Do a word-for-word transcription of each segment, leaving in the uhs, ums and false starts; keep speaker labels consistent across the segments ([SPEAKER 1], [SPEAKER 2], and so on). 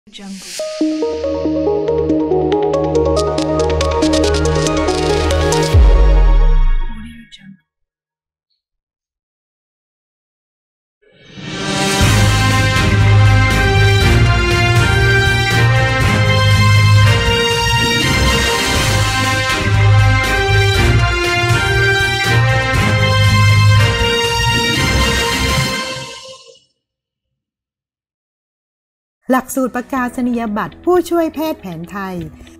[SPEAKER 1] หลักสูตรประกาศนียบัตรผู้ช่วยแพทย์แผนไทย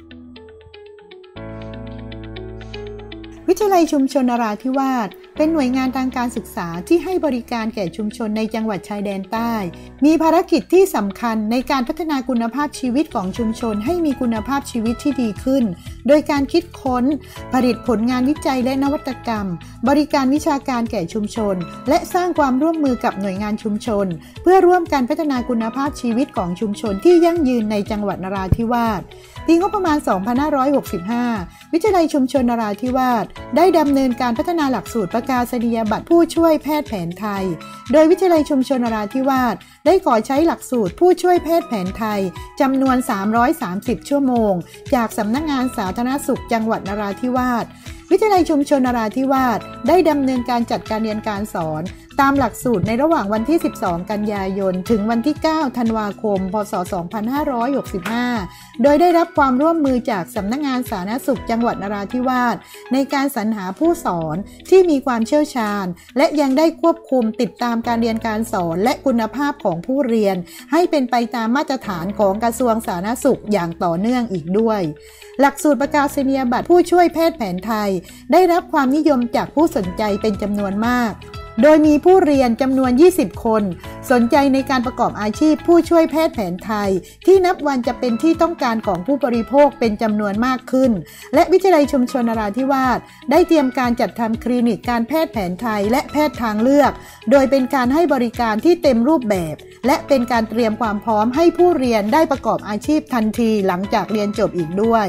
[SPEAKER 1] วิทยาลัยชุมชนนราธิวาสเป็นหน่วยงานทางการศึกษาที่ให้บริการแก่ชุมชนในจังหวัดชายแดนใต้มีภารกิจที่สำคัญในการพัฒนาคุณภาพชีวิตของชุมชนให้มีคุณภาพชีวิตที่ดีขึ้นโดยการคิดค้นผลิตผลงานวิจัยและนวัตกรรมบริการวิชาการแก่ชุมชนและสร้างความร่วมมือกับหน่วยงานชุมชนเพื่อร่วมกันพัฒนาคุณภาพชีวิตของชุมชนที่ยั่งยืนในจังหวัดนราธิวาสปีงบประมาณ สองพันห้าร้อยหกสิบห้า วิทยาลัยชุมชนนราธิวาสได้ดำเนินการพัฒนาหลักสูตรประกาศนียบัตรผู้ช่วยแพทย์แผนไทยโดยวิทยาลัยชุมชนนราธิวาสได้ขอใช้หลักสูตรผู้ช่วยแพทย์แผนไทยจำนวนสามร้อยสามสิบชั่วโมงจากสำนักงานสาธารณสุขจังหวัดนราธิวาสวิทยาลัยชุมชนนราธิวาสได้ดำเนินการจัดการเรียนการสอนตามหลักสูตรในระหว่างวันที่สิบสองกันยายนถึงวันที่เก้าธันวาคมพศสองพันห้าร้อยหกสิบห้าโดยได้รับความร่วมมือจากสำนักงานสาธารณสุขจังหวัดนราธิวาสในการสรรหาผู้สอนที่มีความเชี่ยวชาญและยังได้ควบคุมติดตามการเรียนการสอนและคุณภาพของผู้เรียนให้เป็นไปตามมาตรฐานของกระทรวงสาธารณสุขอย่างต่อเนื่องอีกด้วยหลักสูตรประกาศนียบัตรผู้ช่วยแพทย์แผนไทยได้รับความนิยมจากผู้สนใจเป็นจำนวนมากโดยมีผู้เรียนจำนวนยี่สิบคนสนใจในการประกอบอาชีพผู้ช่วยแพทย์แผนไทยที่นับวันจะเป็นที่ต้องการของผู้บริโภคเป็นจำนวนมากขึ้นและวิทยาลัยชุมชนนราธิวาสได้เตรียมการจัดทำคลินิกการแพทย์แผนไทยและแพทย์ทางเลือกโดยเป็นการให้บริการที่เต็มรูปแบบและเป็นการเตรียมความพร้อมให้ผู้เรียนได้ประกอบอาชีพทันทีหลังจากเรียนจบอีกด้วย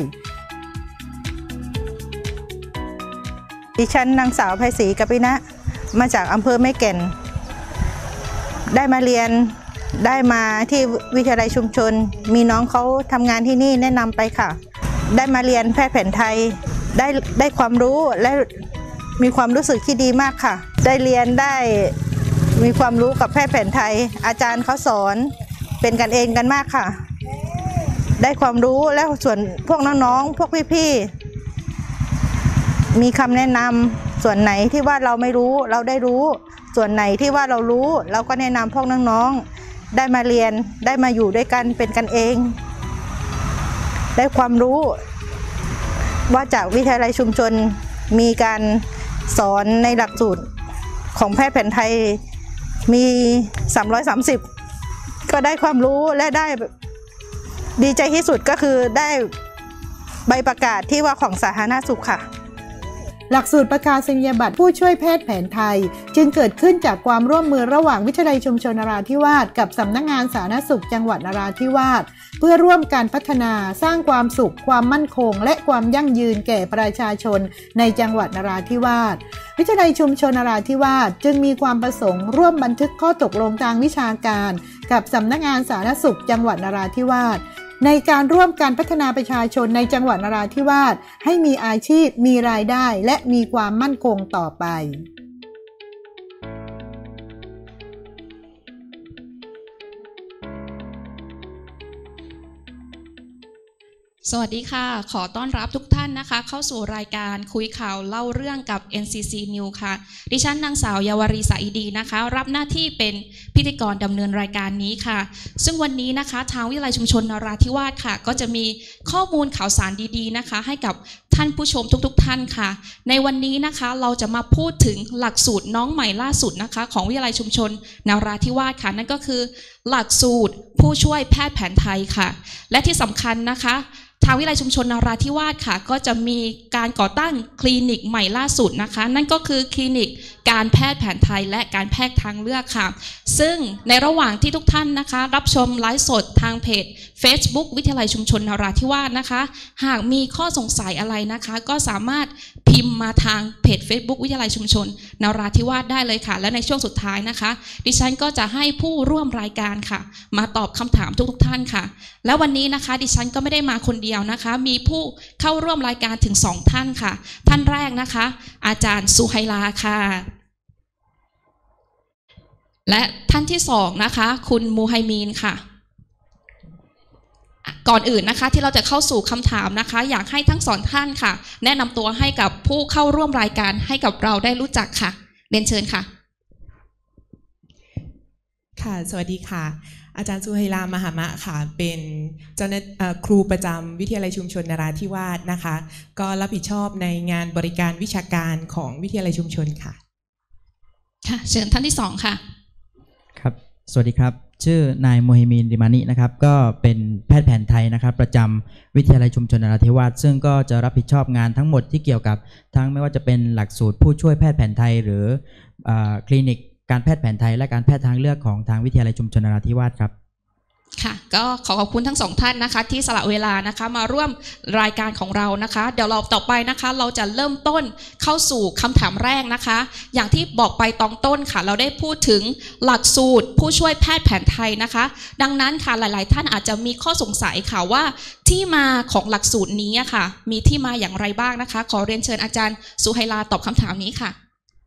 [SPEAKER 2] ดิฉันนางสาวไพศรีกัปปินะมาจากอำเภอแม่แก่นได้มาเรียนได้มาที่วิทยาลัยชุมชนมีน้องเขาทำงานที่นี่แนะนำไปค่ะได้มาเรียนแพทย์แผนไทยได้ได้ความรู้และมีความรู้สึกที่ดีมากค่ะได้เรียนได้มีความรู้กับแพทย์แผนไทยอาจารย์เขาสอนเป็นกันเองกันมากค่ะได้ความรู้แล้วส่วนพวกน้องๆพวกพี่ๆมีคำแนะนำส่วนไหนที่ว่าเราไม่รู้เราได้รู้ส่วนไหนที่ว่าเรารู้เราก็แนะนำพวกน้องๆได้มาเรียนได้มาอยู่ด้วยกันเป็นกันเองได้ความรู้ว่าจากวิทยาลัยชุมชนมีการสอนในหลักสูตรของแพทย์แผนไทยมีสามร้อยสามสิบก็ได้ความรู้และได้ดีใจที่สุดก็คือได้ใบประกาศที่ว่าของสาธารณสุขค่ะ
[SPEAKER 1] หลักสูตรประกาศนียบัตรผู้ช่วยแพทย์แผนไทยจึงเกิดขึ้นจากความร่วมมือระหว่างวิทยาลัยชุมชนนราธิวาสกับสำนักงานสาธารณสุขจังหวัดนราธิวาสเพื่อร่วมการพัฒนาสร้างความสุขความมั่นคงและความยั่งยืนแก่ประชาชนในจังหวัดนราธิวาสวิทยาลัยชุมชนนราธิวาสจึงมีความประสงค์ร่วมบันทึกข้อตกลงทางวิชาการกับสำนักงานสาธารณสุขจังหวัดนราธิวาสในการร่วมการพัฒนาประชาชนในจังหวัดนราธิวาสให้มีอาชีพมีรายได้และมีความมั่นคงต่อไป
[SPEAKER 3] สวัสดีค่ะขอต้อนรับทุกท่านนะคะเข้าสู่รายการคุยข่าวเล่าเรื่องกับ เอ็น ซี ซี News ค่ะดิฉันนางสาวเยาวรีสาอิดีนะคะรับหน้าที่เป็นพิธีกรดำเนินรายการนี้ค่ะซึ่งวันนี้นะคะทางวิทยาลัยชุมชนนราธิวาสค่ะก็จะมีข้อมูลข่าวสารดีๆนะคะให้กับท่านผู้ชมทุกๆท่านค่ะในวันนี้นะคะเราจะมาพูดถึงหลักสูตรน้องใหม่ล่าสุดนะคะของวิทยาลัยชุมชนนราธิวาสค่ะนั่นก็คือหลักสูตรผู้ช่วยแพทย์แผนไทยค่ะและที่สำคัญนะคะทางวิทยาลัยชุมชนนราธิวาสค่ะก็จะมีการก่อตั้งคลินิกใหม่ล่าสุดนะคะนั่นก็คือคลินิกการแพทย์แผนไทยและการแพทย์ทางเลือกค่ะซึ่งในระหว่างที่ทุกท่านนะคะรับชมไลฟ์สดทางเพจ Facebook วิทยาลัยชุมชนนราธิวาสนะคะหากมีข้อสงสัยอะไรนะคะก็สามารถพิมพ์มาทางเพจ Facebook วิทยาลัยชุมชนนราธิวาสได้เลยค่ะและในช่วงสุดท้ายนะคะดิฉันก็จะให้ผู้ร่วมรายการค่ะมาตอบคำถามทุกๆท่านค่ะแล้ววันนี้นะคะดิฉันก็ไม่ได้มาคนเดียวนะคะมีผู้เข้าร่วมรายการถึงสองท่านค่ะท่านแรกนะคะอาจารย์สุไฮลาค่ะและท่านที่สองนะคะคุณมูไฮมีนค่ะก่อนอื่นนะคะที่เราจะเข้าสู่คำถามนะคะอยากให้ทั้งสองท่านค่ะแนะนำตัวให้กับผู้เข้าร่วมรายการให้กับเราได้รู้จักค่ะเรียนเชิญค่ะ
[SPEAKER 4] ค่ะสวัสดีค่ะอาจารย์สุไฮลามหามะค่ะเป็นเจ้าหน้าครูประจำวิทยาลัยชุมชนนราธิวาสนะคะก็รับผิดชอบในงานบริการวิชาการของวิทยาลัยชุมชนค่ะ
[SPEAKER 3] ค่ะเชิญท่านที่สองค่ะ
[SPEAKER 5] ครับสวัสดีครับชื่อนายโมฮิมีนดิมานินะครับก็เป็นแพทย์แผนไทยนะครับประจำวิทยาลัยชุมชนนราธิวาสซึ่งก็จะรับผิดชอบงานทั้งหมดที่เกี่ยวกับทั้งไม่ว่าจะเป็นหลักสูตรผู้ช่วยแพทย์แผนไทยหรือคลินิกการแพทย์แผนไทยและการแพทย์ทางเลือกของทางวิทยาลัยชุมชนนราธิวาสครับ
[SPEAKER 3] ค่ะก็ขอขอบคุณทั้งสองท่านนะคะที่สละเวลานะคะมาร่วมรายการของเรานะคะเดี๋ยวเราต่อไปนะคะเราจะเริ่มต้นเข้าสู่คำถามแรกนะคะอย่างที่บอกไปตอนต้นค่ะเราได้พูดถึงหลักสูตรผู้ช่วยแพทย์แผนไทยนะคะดังนั้นค่ะหลายๆท่านอาจจะมีข้อสงสัยค่ะว่าที่มาของหลักสูตรนี้ค่ะมีที่มาอย่างไรบ้างนะคะขอเรียนเชิญอาจารย์สุไฮลาตอบคำถามนี้ค่ะ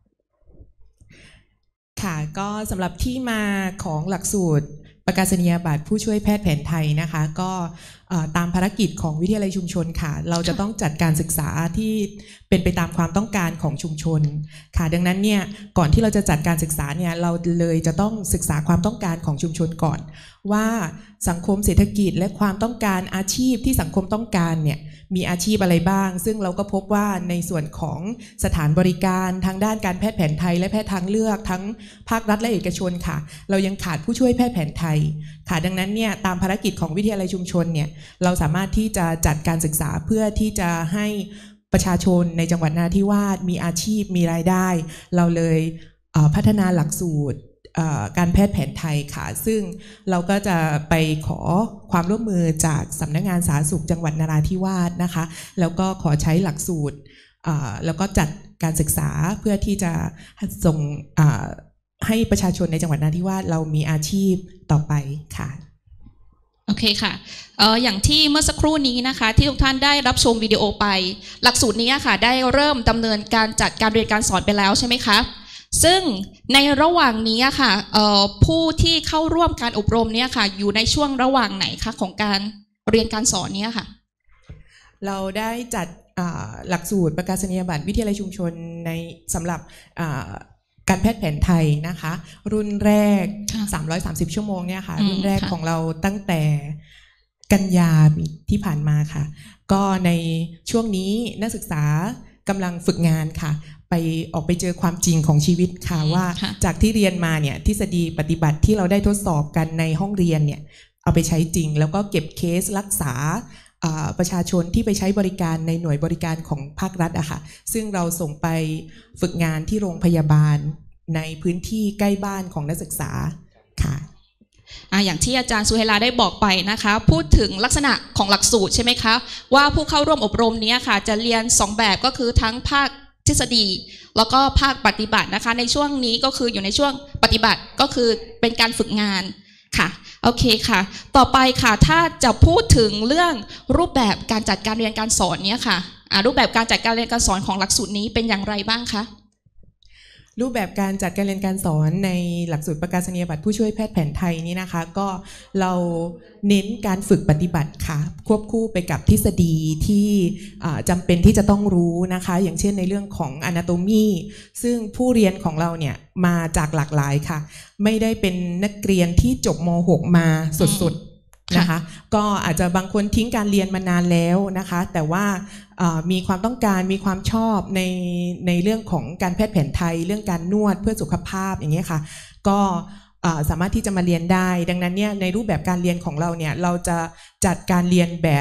[SPEAKER 4] ค่ะก็สำหรับที่มาของหลักสูตรประกาศนียบัตรผู้ช่วยแพทย์แผนไทยนะคะก็ตามภารกิจของวิทยาลัยชุมชนค่ะเราจะต้องจัดการศึกษาที่เป็นไปตามความต้องการของชุมชนค่ะดังนั้นเนี่ยก่อนที่เราจะจัดการศึกษาเนี่ยเราเลยจะต้องศึกษาความต้องการของชุมชนก่อนว่าสังคมเศรษฐกิจและความต้องการอาชีพที่สังคมต้องการเนี่ยมีอาชีพอะไรบ้างซึ่งเราก็พบว่าในส่วนของสถานบริการทางด้านการแพทย์แผนไทยและแพทย์ทางเลือกทั้งภาครัฐและเอกชนค่ะเรายังขาดผู้ช่วยแพทย์แผนไทยค่ะดังนั้นเนี่ยตามภารกิจของวิทยาลัยชุมชนเนี่ยเราสามารถที่จะจัดการศึกษาเพื่อที่จะให้ประชาชนในจังหวัดนราธิวาสมีอาชีพมีรายได้เราเลยพัฒนาหลักสูตรการแพทย์แผนไทยค่ะซึ่งเราก็จะไปขอความร่วมมือจากสำนักงานสาธารณสุขจังหวัดนราธิวาสนะคะแล้วก็ขอใช้หลักสูตรแล้วก็จัดการศึกษาเพื่อที่จะส่งให้ประชาชนในจังหวัดนราธิวาสเรามีอาชีพต่อไปค่ะ
[SPEAKER 3] โอเคค่ะเอ่ออย่างที่เมื่อสักครู่นี้นะคะที่ทุกท่านได้รับชมวิดีโอไปหลักสูตรนี้ค่ะได้เริ่มดำเนินการจัดการเรียนการสอนไปแล้วใช่ไหมคะซึ่งในระหว่างนี้ค่ะผู้ที่เข้าร่วมการอบรมเนี่ยค่ะอยู่ในช่วงระหว่างไหนคะของการเรียนการสอนนี้ค่ะ
[SPEAKER 4] เราได้จัดหลักสูตรประกาศนียบัตรวิทยาลัยชุมชนในสำหรับการแพทย์แผนไทยนะคะรุ่นแรกสามร้อยสามสิบชั่วโมงเนี่ยค่ะรุ่นแรกของเราตั้งแต่กันยาที่ผ่านมาค่ะก็ในช่วงนี้นักศึกษากำลังฝึกงานค่ะไปออกไปเจอความจริงของชีวิตค่ะว่าจากที่เรียนมาเนี่ยทฤษฎีปฏิบัติที่เราได้ทดสอบกันในห้องเรียนเนี่ยเอาไปใช้จริงแล้วก็เก็บเคสรักษาประชาชนที่ไปใช้บริการในหน่วยบริการของภาครัฐอะค่ะซึ่งเราส่งไปฝึกงานที่โรงพยาบาลในพื้นที่ใกล้บ้านของนักศึกษาค่ะ
[SPEAKER 3] อย่างที่อาจารย์สุไฮลาได้บอกไปนะคะพูดถึงลักษณะของหลักสูตรใช่ไหมคะว่าผู้เข้าร่วมอบรมนี้ค่ะจะเรียนสองแบบก็คือทั้งภาคทฤษฎีแล้วก็ภาคปฏิบัตินะคะในช่วงนี้ก็คืออยู่ในช่วงปฏิบัติก็คือเป็นการฝึกงานค่ะโอเคค่ะต่อไปค่ะถ้าจะพูดถึงเรื่องรูปแบบการจัดการเรียนการสอนเนี้ยค่ะรูปแบบการจัดการเรียนการสอนของหลักสูตรนี้เป็นอย่างไรบ้างคะ
[SPEAKER 4] รูปแบบการจัดการเรียนการสอนในหลักสูตรประกาศนียบัตรผู้ช่วยแพทย์แผนไทยนี้นะคะก็เราเน้นการฝึกปฏิบัติค่ะควบคู่ไปกับทฤษฎีที่จำเป็นที่จะต้องรู้นะคะอย่างเช่นในเรื่องของ Anatomy ซึ่งผู้เรียนของเราเนี่ยมาจากหลากหลายค่ะไม่ได้เป็นนักเรียนที่จบม หก มาสดๆนะคะก็อาจจะบางคนทิ้งการเรียนมานานแล้วนะคะแต่ว่ามีความต้องการมีความชอบในในเรื่องของการแพทย์แผนไทยเรื่องการนวดเพื่อสุขภาพอย่างเงี้ยค่ะก็สามารถที่จะมาเรียนได้ดังนั้นเนี่ยในรูปแบบการเรียนของเราเนี่ยเราจะจัดการเรียนแบบ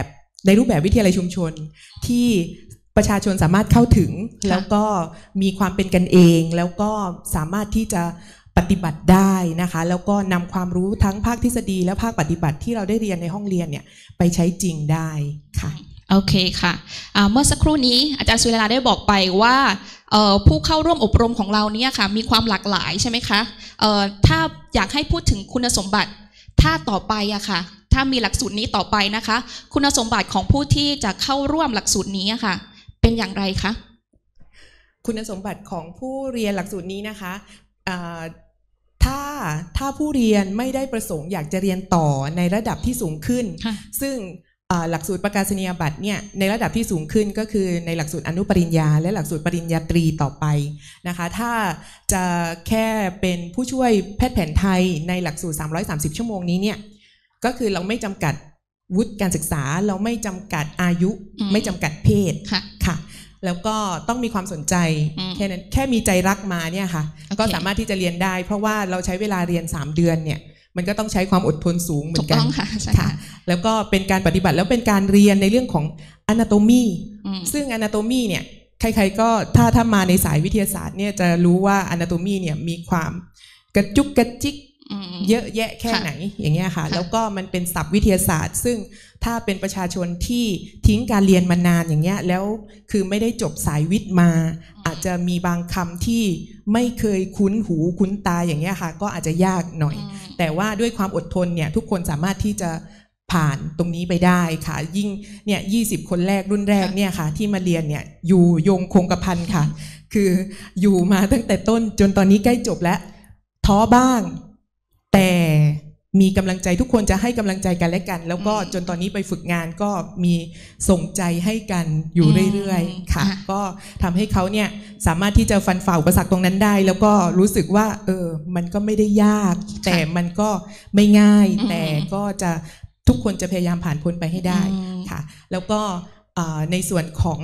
[SPEAKER 4] ในรูปแบบวิทยาลัยชุมชนที่ประชาชนสามารถเข้าถึงแล้วก็มีความเป็นกันเองแล้วก็สามารถที่จะปฏิบัติได้นะคะแล้วก็นำความรู้ทั้งภาคทฤษฎีและภาคปฏิบัติที่เราได้เรียนในห้องเรียนเนี่ยไปใช้จริงได้ค่ะ
[SPEAKER 3] โอเคค่ะเมื่อสักครู่นี้อาจารย์สุริลาได้บอกไปว่าผู้เข้าร่วมอบรมของเราเนี่ยค่ะมีความหลากหลายใช่ไหมคะถ้าอยากให้พูดถึงคุณสมบัติถ้าต่อไปอะค่ะถ้ามีหลักสูตรนี้ต่อไปนะคะคุณสมบัติของผู้ที่จะเข้าร่วมหลักสูตรนี้อะค่ะเป็นอย่างไรคะ
[SPEAKER 4] คุณสมบัติของผู้เรียนหลักสูตรนี้นะคะถ้าถ้าผู้เรียนไม่ได้ประสงค์อยากจะเรียนต่อในระดับที่สูงขึ้นซึ่งหลักสูตรประกาศนียบัตรเนี่ยในระดับที่สูงขึ้นก็คือในหลักสูตรอนุปริญญาและหลักสูตรปริญญาตรีต่อไปนะคะถ้าจะแค่เป็นผู้ช่วยแพทย์แผนไทยในหลักสูตรสามร้อยสามสิบชั่วโมงนี้เนี่ยก็คือเราไม่จำกัดวุฒิการศึกษาเราไม่จำกัดอายุไม่จำกัดเพศค่ะแล้วก็ต้องมีความสนใจแค่นั้นแค่มีใจรักมาเนี่ยค่ะ okay. ก็สามารถที่จะเรียนได้เพราะว่าเราใช้เวลาเรียนสามเดือนเนี่ยมันก็ต้องใช้ความอดทนสูงเหมือนกันค่ะค่ะแล้วก็เป็นการปฏิบัติแล้วเป็นการเรียนในเรื่องของ anatomy ซึ่ง anatomy เนี่ยใครๆก็ถ้าถ้ามาในสายวิทยาศาสตร์เนี่ยจะรู้ว่า anatomy เนี่ยมีความกระจุกกระจิกเยอะแยะแค่ไหนอย่างเงี้ยค่ะแล้วก็มันเป็นศัพท์วิทยาศาสตร์ซึ่งถ้าเป็นประชาชนที่ทิ้งการเรียนมานานอย่างเงี้ยแล้วคือไม่ได้จบสายวิทย์มาอาจจะมีบางคำที่ไม่เคยคุ้นหูคุ้นตาอย่างเงี้ยค่ะก็อาจจะยากหน่อยแต่ว่าด้วยความอดทนเนี่ยทุกคนสามารถที่จะผ่านตรงนี้ไปได้ค่ะยิ่งเนี่ยยี่สิบคนแรกรุ่นแรกเนี่ยค่ะที่มาเรียนเนี่ยอยู่ยงคงกระพันค่ะคืออยู่มาตั้งแต่ต้นจนตอนนี้ใกล้จบแล้วท้อบ้างแต่มีกำลังใจทุกคนจะให้กำลังใจกันและกันแล้วก็จนตอนนี้ไปฝึกงานก็มีส่งใจให้กันอยู่เรื่อยๆค่ะก็ทำให้เขาเนี่ยสามารถที่จะฟันฝ่าอุปสรรคตรงนั้นได้แล้วก็รู้สึกว่าเออมันก็ไม่ได้ยากแต่มันก็ไม่ง่ายแต่ก็จะทุกคนจะพยายามผ่านพ้นไปให้ได้ค่ะแล้วก็ในส่วนของ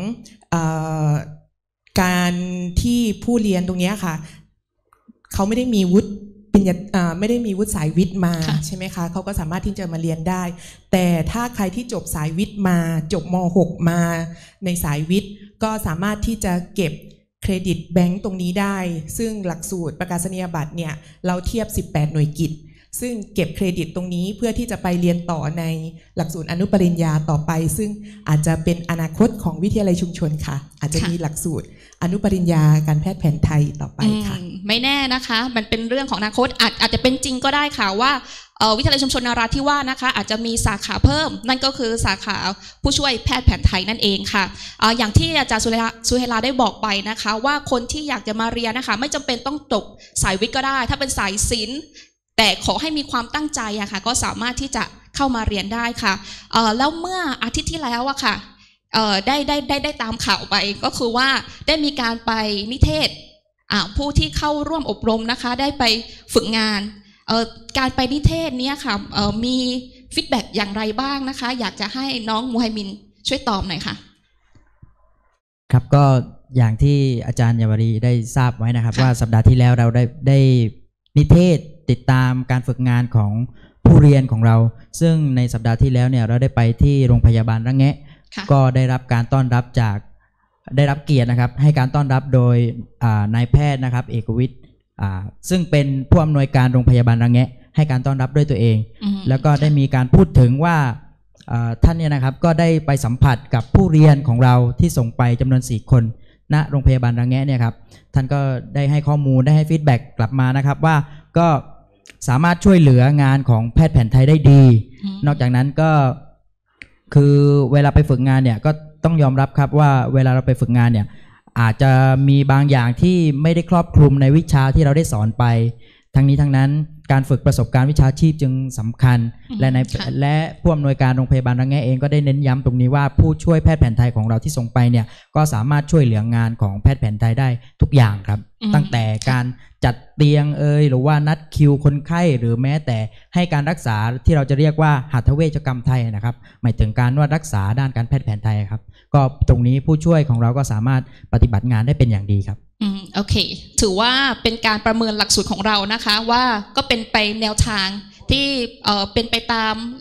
[SPEAKER 4] การที่ผู้เรียนตรงนี้ค่ะเขาไม่ได้มีวุฒิเป็นไม่ได้มีวุฒิสายวิทย์มาใช่ไหมคะเขาก็สามารถที่จะมาเรียนได้แต่ถ้าใครที่จบสายวิทย์มาจบม หก มาในสายวิทย์ก็สามารถที่จะเก็บเครดิตแบงก์ตรงนี้ได้ซึ่งหลักสูตรประกาศนียบัตรเนี่ยเราเทียบสิบแปดหน่วยกิตซึ่งเก็บเครดิตตรงนี้เพื่อที่จะไปเรียนต่อในหลักสูตรอนุปริญญาต่อไปซึ่งอาจจะเป็นอนาคตของวิทยาลัยชุมชนค่ะอาจจะมีหลักสูตรอนุปริญญาการแพทย์แผนไทยต่อไปค่ะ
[SPEAKER 3] ไม่แน่นะคะมันเป็นเรื่องของอนาคตอาจอาจจะเป็นจริงก็ได้ค่ะว่าวิทยาลัยชุมชนนราธิวาสนะคะอาจจะมีสาขาเพิ่มนั่นก็คือสาขาผู้ช่วยแพทย์แผนไทยนั่นเองค่ะอย่างที่อาจารย์สุเฮลาได้บอกไปนะคะว่าคนที่อยากจะมาเรียนนะคะไม่จำเป็นต้องจบสายวิทย์ก็ได้ถ้าเป็นสายศิลป์แต่ขอให้มีความตั้งใจอะค่ะก็สามารถที่จะเข้ามาเรียนได้ค่ะแล้วเมื่ออาทิตย์ที่แล้วอะค่ะได้ได้ได้ได้ตามข่าวไปก็คือว่าได้มีการไปนิเทศผู้ที่เข้าร่วมอบรมนะคะได้ไปฝึกงานการไปนิเทศนี้ค่ะมีฟีดแบ็กอย่างไรบ้างนะคะอยากจะให้น้องมูฮัยมินช่วยตอบหน่อยค่ะ
[SPEAKER 5] ครับก็อย่างที่อาจารย์เยาวรีได้ทราบไว้นะครับว่าสัปดาห์ที่แล้วเราได้ได้นิเทศติดตามการฝึกงานของผู้เรียนของเราซึ่งในสัปดาห์ที่แล้วเนี่ยเราได้ไปที่โรงพยาบาลระแงะก็ได้รับการต้อนรับจากได้รับเกียรตินะครับให้การต้อนรับโดยนายแพทย์นะครับเอกวิทย์ซึ่งเป็นผู้อำนวยการโรงพยาบาลระแงะให้การต้อนรับด้วยตัวเองแล้วก็ได้มีการพูดถึงว่าท่านเนี่ยนะครับก็ได้ไปสัมผัสกับผู้เรียนของเราที่ส่งไปจำนวนสี่คนณโรงพยาบาลระแงะเนี่ยครับท่านก็ได้ให้ข้อมูลได้ให้ฟีดแบ็กกลับมานะครับว่าก็สามารถช่วยเหลืองานของแพทย์แผนไทยได้ดีนอกจากนั้นก็คือเวลาไปฝึกงานเนี่ยก็ต้องยอมรับครับว่าเวลาเราไปฝึกงานเนี่ยอาจจะมีบางอย่างที่ไม่ได้ครอบคลุมในวิชาที่เราได้สอนไปทั้งนี้ทั้งนั้นการฝึกประสบการณ์วิชาชีพจึงสำคัญและในและผู้อำนวยการโรงพยาบาลระแงะเองก็ได้เน้นย้ำตรงนี้ว่าผู้ช่วยแพทย์แผนไทยของเราที่ส่งไปเนี่ยก็สามารถช่วยเหลืองานของแพทย์แผนไทยได้ทุกอย่างครับตั้งแต่การจัดเตียงเอ่ยหรือว่านัดคิวคนไข้หรือแม้แต่ให้การรักษาที่เราจะเรียกว่าหัตถเวชกรรมไทยนะครับหมายถึงการนวดรักษาด้านการแพทย์แผนไทยครับก็ตรงนี้ผู้ช่วยของเราก็สามารถปฏิบัติงานได้เป็นอย่างดีครับ
[SPEAKER 3] อืมโอเคถือว่าเป็นการประเมินหลักสูตรของเรานะคะว่าก็เป็นไปแนวทางที่เอ่อเป็นไปตามหลัก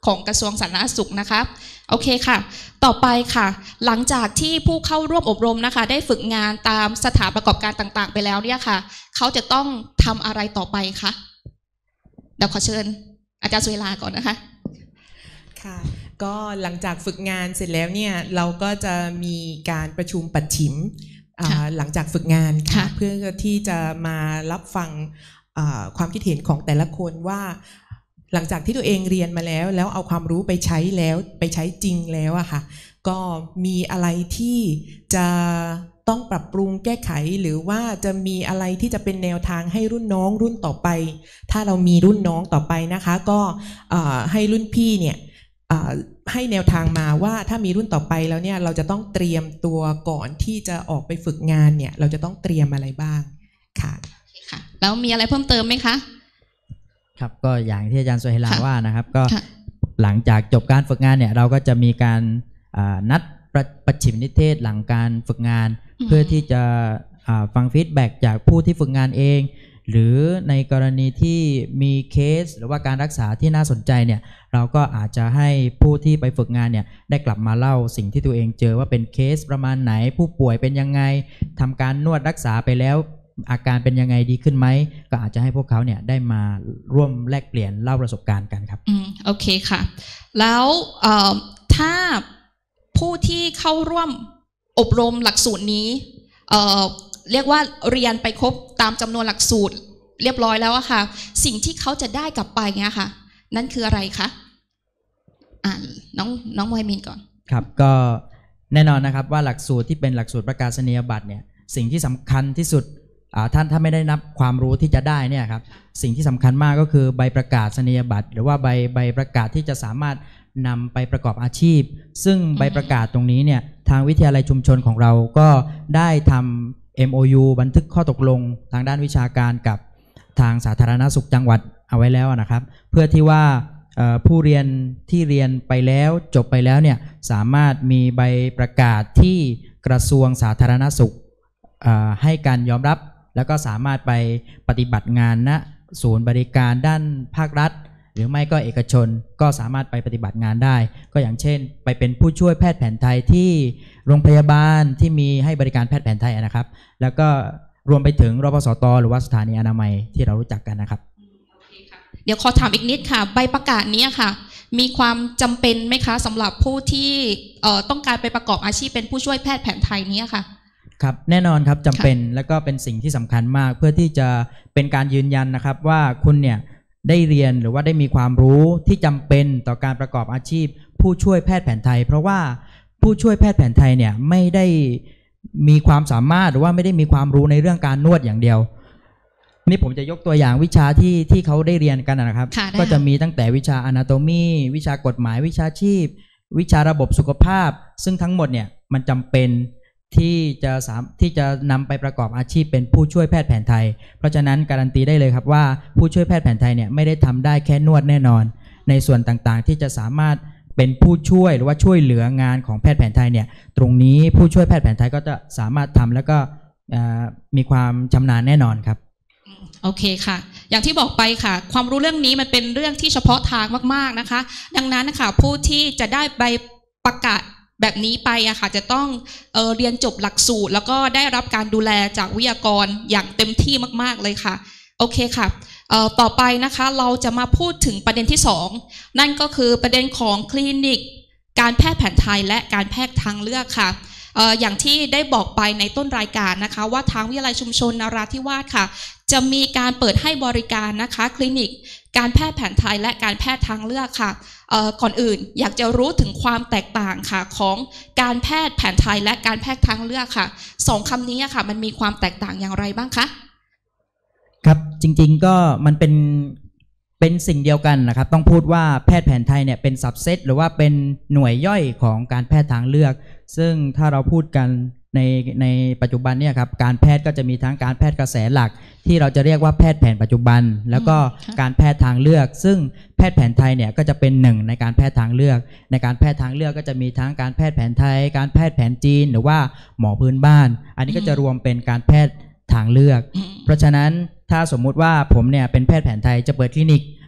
[SPEAKER 3] ของกระทรวงสาธารณสุขนะคะโอเคค่ะต่อไปค่ะหลังจากที่ผู้เข้าร่วมอบรมนะคะได้ฝึกงานตามสถานประกอบการต่างๆไปแล้วเนี่ยค่ะเขาจะต้องทำอะไรต่อไปคะเดี๋ยวขอเชิญอาจารย์สุเวลาก่อนนะคะ
[SPEAKER 4] ค่ะก็หลังจากฝึกงานเสร็จแล้วเนี่ยเราก็จะมีการประชุมปัดฉิมหลังจากฝึกงานค่ะเพื่อที่จะมารับฟังความคิดเห็นของแต่ละคนว่าหลังจากที่ตัวเองเรียนมาแล้วแล้วเอาความรู้ไปใช้แล้วไปใช้จริงแล้วอะค่ะก็มีอะไรที่จะต้องปรับปรุงแก้ไขหรือว่าจะมีอะไรที่จะเป็นแนวทางให้รุ่นน้องรุ่นต่อไปถ้าเรามีรุ่นน้องต่อไปนะคะก็ให้รุ่นพี่เนี่ยให้แนวทางมาว่าถ้ามีรุ่นต่อไปแล้วเนี่ยเราจะต้องเตรียมตัวก่อนที่จะออกไปฝึกงานเนี่ยเราจะต้องเตรียมอะไรบ้างค่ะ
[SPEAKER 3] ค่ะแล้วมีอะไรเพิ่มเติมไหมคะ
[SPEAKER 5] ครับก็อย่างที่อาจารย์สุเฮลาว่านะครับก็หลังจากจบการฝึกงานเนี่ยเราก็จะมีการนัดประชิมนิเทศหลังการฝึกงานเพื่อที่จะฟังฟีดแบ็กจากผู้ที่ฝึกงานเองหรือในกรณีที่มีเคสหรือว่าการรักษาที่น่าสนใจเนี่ยเราก็อาจจะให้ผู้ที่ไปฝึกงานเนี่ยได้กลับมาเล่าสิ่งที่ตัวเองเจอว่าเป็นเคสประมาณไหนผู้ป่วยเป็นยังไงทำการนวดรักษาไปแล้วอาการเป็นยังไงดีขึ้นไหมก็อาจจะให้พวกเขาเนี่ยได้มาร่วมแลกเปลี่ยนเล่าประสบการณ์กันครับ
[SPEAKER 3] อืมโอเคค่ะแล้วถ้าผู้ที่เข้าร่วมอบรมหลักสูตรนี้เอ่อเรียกว่าเรียนไปครบตามจำนวนหลักสูตรเรียบร้อยแล้วอะค่ะสิ่งที่เขาจะได้กลับไปเงี้ยค่ะนั่นคืออะไรคะอ่าน้องน้องมวยมินก่อน
[SPEAKER 5] ครับก็แน่นอนนะครับว่าหลักสูตรที่เป็นหลักสูตรประกาศนียบัตรเนี่ยสิ่งที่สำคัญที่สุดท่านถ้าไม่ได้นับความรู้ที่จะได้เนี่ยครับสิ่งที่สำคัญมากก็คือใบประกาศนียบัตรหรือว่าใบใบประกาศที่จะสามารถนำไปประกอบอาชีพซึ่งใบประกาศตรงนี้เนี่ยทางวิทยาลัยชุมชนของเราก็ได้ทำ เอ็ม โอ ยู บันทึกข้อตกลงทางด้านวิชาการกับทางสาธารณสุขจังหวัดเอาไว้แล้วนะครับเพื่อที่ว่าผู้เรียนที่เรียนไปแล้วจบไปแล้วเนี่ยสามารถมีใบประกาศที่กระทรวงสาธารณสุขให้การยอมรับแล้วก็สามารถไปปฏิบัติงานณศูนย์บริการด้านภาครัฐหรือไม่ก็เอกชนก็สามารถไปปฏิบัติงานได้ก็อย่างเช่นไปเป็นผู้ช่วยแพทย์แผนไทยที่โรงพยาบาลที่มีให้บริการแพทย์แผนไทยนะครับแล้วก็รวมไปถึงรพสตหรือว่าสถานีอนามัยที่เรารู้จักกันนะครับ
[SPEAKER 3] เดี๋ยวขอถามอีกนิดค่ะใบประกาศนี้ค่ะมีความจำเป็นไหมคะสำหรับผู้ที่ต้องการไปประกอบอาชีพเป็นผู้ช่วยแพทย์แผนไทยนี้ค่ะ
[SPEAKER 5] ครับแน่นอนครับจำเป็นและก็เป็นสิ่งที่สำคัญมากเพื่อที่จะเป็นการยืนยันนะครับว่าคุณเนี่ยได้เรียนหรือว่าได้มีความรู้ที่จำเป็นต่อการประกอบอาชีพผู้ช่วยแพทย์แผนไทยเพราะว่าผู้ช่วยแพทย์แผนไทยเนี่ยไม่ได้มีความสามารถหรือว่าไม่ได้มีความรู้ในเรื่องการนวดอย่างเดียวนี่ผมจะยกตัวอย่างวิชาที่ที่เขาได้เรียนกันนะครับก็จะมีตั้งแต่วิชา Anatomy วิชากฎหมายวิชาชีพวิชาระบบสุขภาพซึ่งทั้งหมดเนี่ยมันจำเป็นที่จะสามที่จะนำไปประกอบอาชีพเป็นผู้ช่วยแพทย์แผนไทยเพราะฉะนั้นการันตีได้เลยครับว่าผู้ช่วยแพทย์แผนไทยเนี่ยไม่ได้ทำได้แค่นวดแน่นอนในส่วนต่างๆที่จะสามารถเป็นผู้ช่วยหรือว่าช่วยเหลืองานของแพทย์แผนไทยเนี่ยตรงนี้ผู้ช่วยแพทย์แผนไทยก็จะสามารถทำแล้วก็มีความชำนาญแน่นอนครับ
[SPEAKER 3] โอเคค่ะอย่างที่บอกไปค่ะความรู้เรื่องนี้มันเป็นเรื่องที่เฉพาะทางมากๆนะคะดังนั้นนะคะผู้ที่จะได้ใบประกาศแบบนี้ไปอะค่ะจะต้องเอ่อเรียนจบหลักสูตรแล้วก็ได้รับการดูแลจากวิทยากรอย่างเต็มที่มากๆเลยค่ะโอเคค่ะเอ่อต่อไปนะคะเราจะมาพูดถึงประเด็นที่สองนั่นก็คือประเด็นของคลินิกการแพทย์แผนไทยและการแพทย์ทางเลือกค่ะเอ่ออย่างที่ได้บอกไปในต้นรายการนะคะว่าทางวิทยาลัยชุมชนนราธิวาสค่ะจะมีการเปิดให้บริการนะคะคลินิกการแพทย์แผนไทยและการแพทย์ทางเลือกค่ะก่อนอื่นอยากจะรู้ถึงความแตกต่างค่ะของการแพทย์แผนไทยและการแพทย์ทางเลือกค่ะสองคำนี้ค่ะมันมีความแตกต่างอย่างไรบ้างคะ
[SPEAKER 5] ครับจริงๆก็มันเป็นเป็นสิ่งเดียวกันนะครับต้องพูดว่าแพทย์แผนไทยเนี่ยเป็นซับเซตหรือว่าเป็นหน่วยย่อยของการแพทย์ทางเลือกซึ่งถ้าเราพูดกันในในปัจจุบันเนี่ยครับการแพทย์ก็จะมีทั้งการแพทย์กระแสหลักที่เราจะเรียกว่าแพทย์แผนปัจจุบันแล้วก็การแพทย์ทางเลือกซึ่งแพทย์แผนไทยเนี่ยก็จะเป็นหนึ่งในการแพทย์ทางเลือกในการแพทย์ทางเลือกก็จะมีทั้งการแพทย์แผนไทยการแพทย์แผนจีนหรือว่าหมอพื้นบ้านอันนี้ก็จะรวมเป็นการแพทย์ทางเลือกเพราะฉะนั้นถ้าสมมุติว่าผมเนี่ยเป็นแพทย์แผนไทยจะเปิดคลินิก